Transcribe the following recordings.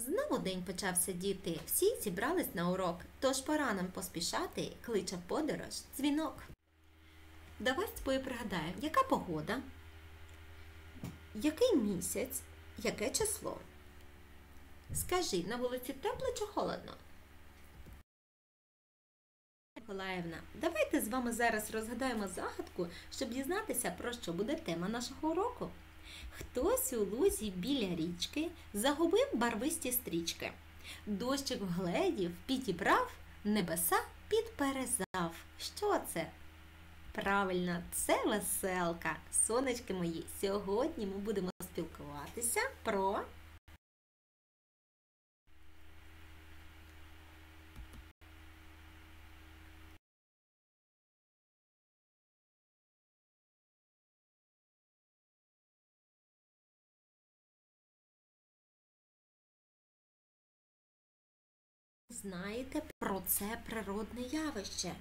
Знову день почався, діти. Всі зібрались на урок, тож пора нам поспішати, кличе в подорож дзвінок. Давай з тобою пригадаємо, яка погода, який місяць, яке число. Скажи, на вулиці тепло чи холодно? Миколаївна, давайте з вами зараз розгадаємо загадку, щоб дізнатися, про що буде тема нашого уроку. Хтось у лузі біля річки загубив барвисті стрічки. Дощик вгледів, підібрав, небеса підперезав. Що це? Правильно, це веселка. Сонечки мої, сьогодні ми будемо спілкуватися про... Знаєте про це природне явище?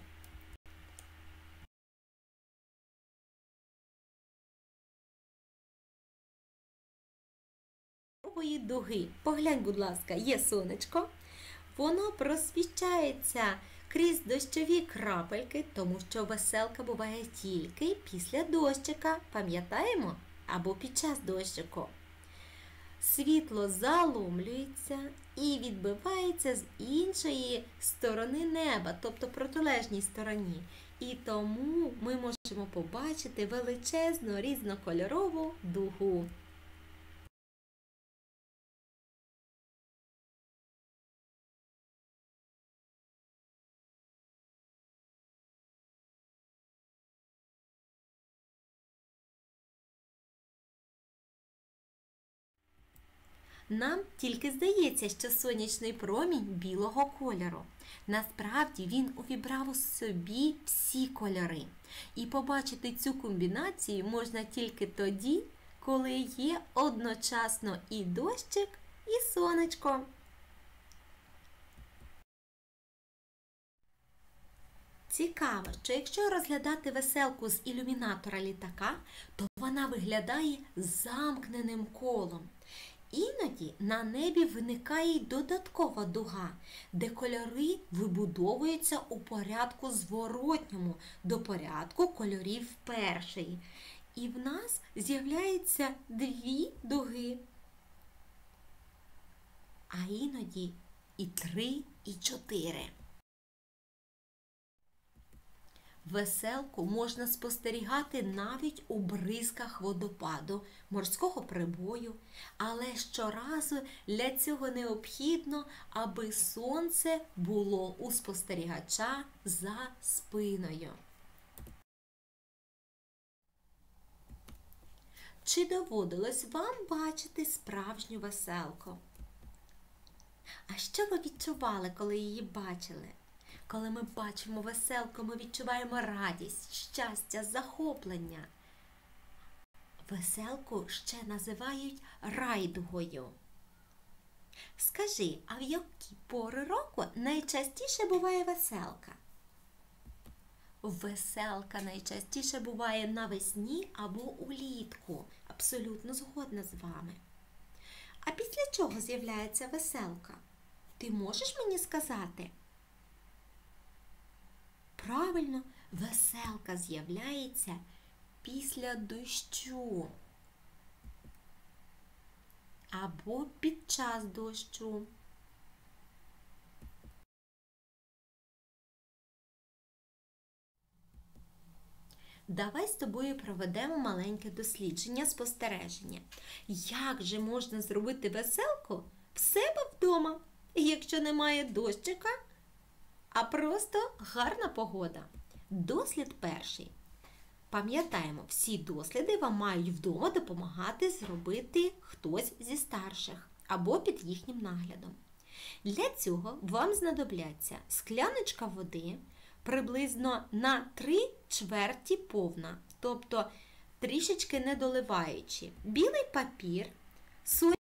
Дуги. Поглянь, будь ласка, є сонечко. Воно просвічається крізь дощові крапельки, тому що веселка буває тільки після дощика, пам'ятаємо? Або під час дощику. Світло заломлюється і відбивається з іншої сторони неба, тобто протилежній стороні. І тому ми можемо побачити величезну різнокольорову дугу. Нам тільки здається, що сонячний промінь білого кольору. Насправді він увібрав у собі всі кольори. І побачити цю комбінацію можна тільки тоді, коли є одночасно і дощик, і сонечко. Цікаво, що якщо розглядати веселку з ілюмінатора літака, то вона виглядає замкненим колом. Іноді на небі виникає й додаткова дуга, де кольори вибудовуються у порядку зворотньому до порядку кольорів першої. І в нас з'являються дві дуги. А іноді і 3, і 4. Веселку можна спостерігати навіть у бризках водопаду, морського прибою, але щоразу для цього необхідно, аби сонце було у спостерігача за спиною. Чи доводилось вам бачити справжню веселку? А що ви відчували, коли її бачили? Коли ми бачимо веселку, ми відчуваємо радість, щастя, захоплення. Веселку ще називають райдугою. Скажи, а в які пори року найчастіше буває веселка? Веселка найчастіше буває навесні або улітку. Абсолютно згодна з вами. А після чого з'являється веселка? Ти можеш мені сказати? Правильно, веселка з'являється після дощу або під час дощу. Давай з тобою проведемо маленьке дослідження, спостереження. Як же можна зробити веселку в себе вдома, якщо немає дощика, а просто гарна погода? Дослід перший. Пам'ятаємо, всі досліди вам мають вдома допомагати зробити хтось зі старших або під їхнім наглядом. Для цього вам знадобляться скляночка води, приблизно на 3/4 повна, тобто трішечки не доливаючи, білий папір, соль.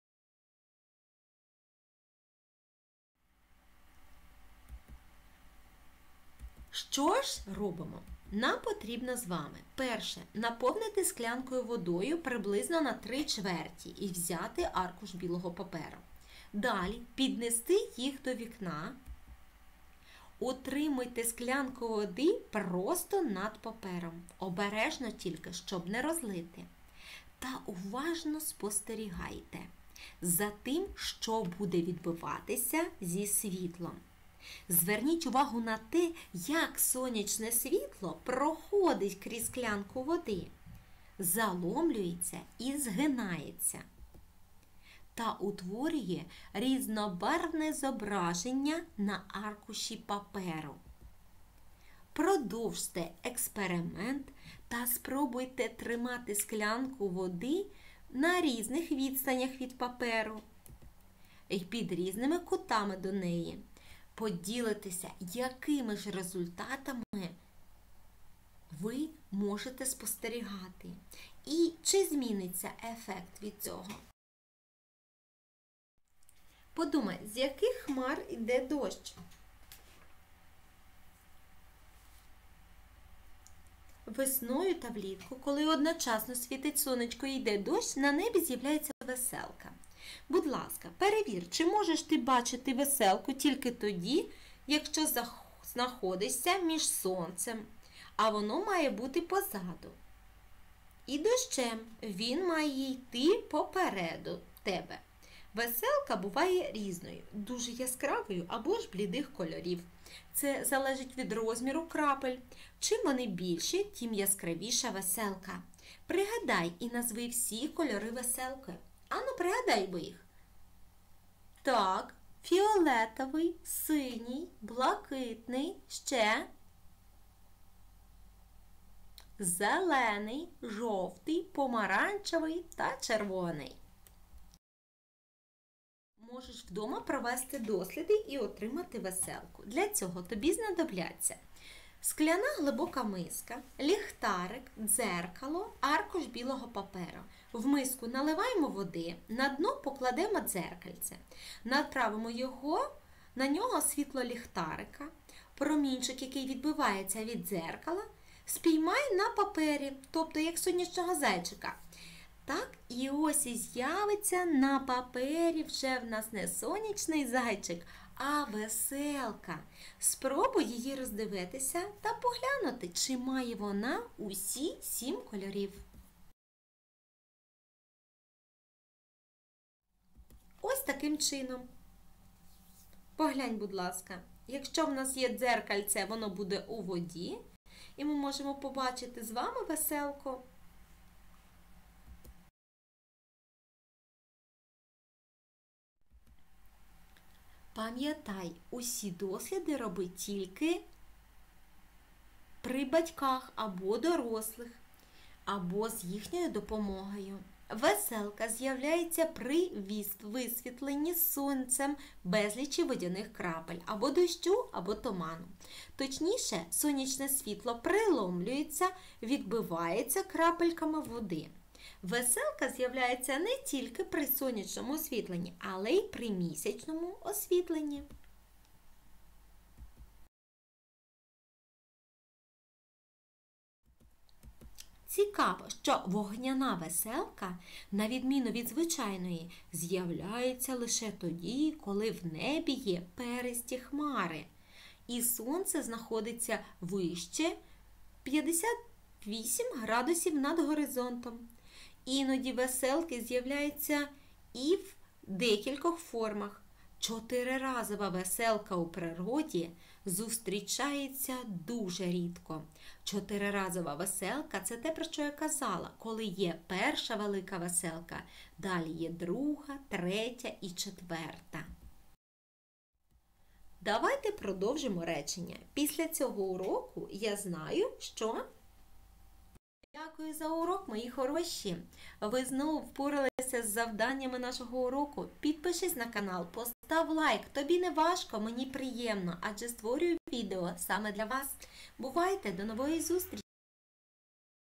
Що ж робимо? Нам потрібно з вами, перше, наповнити склянкою водою приблизно на 3/4 і взяти аркуш білого паперу. Далі піднести їх до вікна. Утримуйте склянку води просто над папером. Обережно тільки, щоб не розлити. Та уважно спостерігайте за тим, що буде відбиватися зі світлом. Зверніть увагу на те, як сонячне світло проходить крізь склянку води, заломлюється і згинається та утворює різнобарвне зображення на аркуші паперу. Продовжте експеримент та спробуйте тримати склянку води на різних відстанях від паперу і під різними кутами до неї. Поділитеся, якими ж результатами ви можете спостерігати і чи зміниться ефект від цього. Подумай, з яких хмар йде дощ? Весною та влітку, коли одночасно світить сонечко і йде дощ, на небі з'являється веселка. Будь ласка, перевір, чи можеш ти бачити веселку тільки тоді, якщо знаходишся між сонцем, а воно має бути позаду. І дощем він має йти попереду тебе. Веселка буває різною, дуже яскравою або ж блідих кольорів. Це залежить від розміру крапель. Чим вони більші, тим яскравіша веселка. Пригадай і назви всі кольори веселки. Ану, пригадай би їх. Так, фіолетовий, синій, блакитний, ще зелений, жовтий, помаранчевий та червоний. Можеш вдома провести досліди і отримати веселку. Для цього тобі знадобляться скляна глибока миска, ліхтарик, дзеркало, аркуш білого паперу. В миску наливаємо води, на дно покладемо дзеркальце. Направимо на нього світло ліхтарика. Промінчик, який відбивається від дзеркала, спіймай на папері, тобто як сонячного зайчика. Так, і ось і з'явиться на папері вже в нас не сонячний зайчик, а веселка. Спробуй її роздивитися та поглянути, чи має вона усі 7 кольорів. Ось таким чином. Поглянь, будь ласка, якщо в нас є дзеркальце, воно буде у воді, і ми можемо побачити з вами веселку. Пам'ятай, усі досліди роби тільки при батьках або дорослих, або з їхньою допомогою. Веселка з'являється при висвітленні сонцем безлічі водяних крапель, або дощу, або туману. Точніше, сонячне світло приломлюється, відбивається крапельками води. Веселка з'являється не тільки при сонячному освітленні, але й при місячному освітленні. Цікаво, що вогняна веселка, на відміну від звичайної, з'являється лише тоді, коли в небі є перисті хмари, і сонце знаходиться вище 58 градусів над горизонтом. Іноді веселки з'являються і в декількох формах. 4-разова веселка у природі зустрічається дуже рідко. 4-разова веселка – це те, про що я казала, коли є перша велика веселка, далі є друга, третя і четверта. Давайте продовжимо речення. Після цього уроку я знаю, що... Дякую за урок, мої хороші! Ви знову впоралися з завданнями нашого уроку. Підпишись на канал, постав лайк. Тобі не важко, мені приємно, адже створюю відео саме для вас. Бувайте, до нової зустрічі!